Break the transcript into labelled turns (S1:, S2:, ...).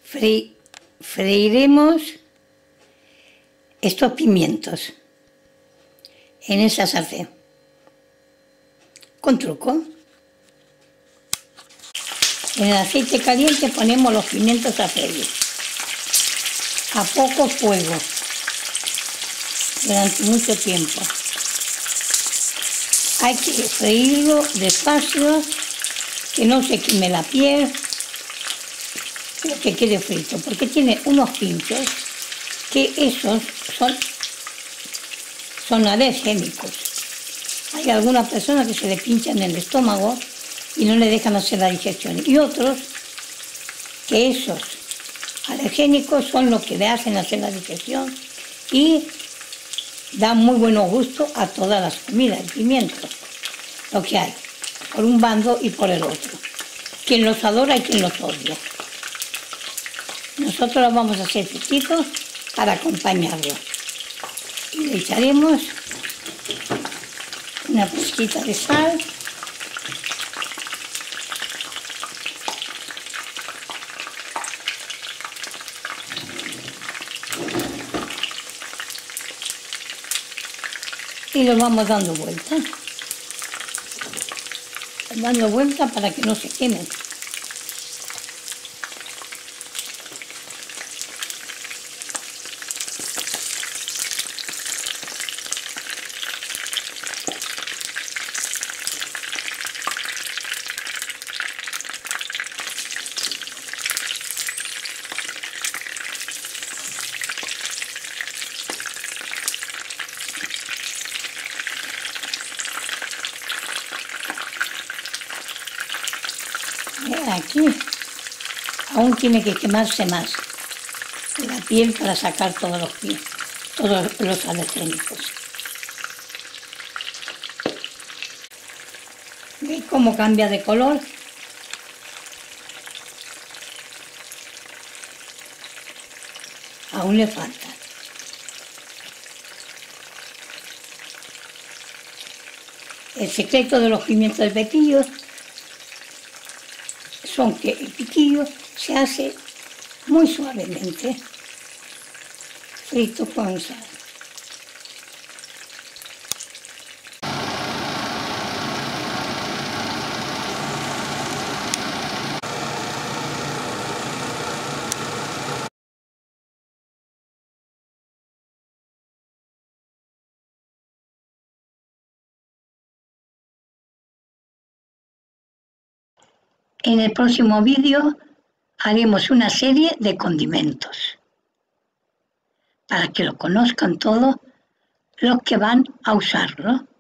S1: Freiremos estos pimientos en esa sartén, con truco. En el aceite caliente ponemos los pimientos a freír, a poco fuego, durante mucho tiempo. Hay que freírlo despacio, que no se queme la piel, pero que quede frito, porque tiene unos pinchos que esos son alergénicos. Hay algunas personas que se le pinchan en el estómago y no le dejan hacer la digestión, y otros que esos alergénicos son los que le hacen hacer la digestión y dan muy buen gusto a todas las comidas, el pimiento, lo que hay, por un bando y por el otro. Quien los adora y quien los odia. Nosotros los vamos a hacer frititos para acompañarlo. Y le echaremos una pizquita de sal, y lo vamos dando vuelta para que no se quemen. Aquí aún tiene que quemarse más la piel para sacar todos los alergénicos. ¿Veis cómo cambia de color? Aún le falta. El secreto de los pimientos del piquillo son que el piquillo se hace muy suavemente, frito con sal. En el próximo vídeo haremos una serie de condimentos para que lo conozcan todos los que van a usarlo.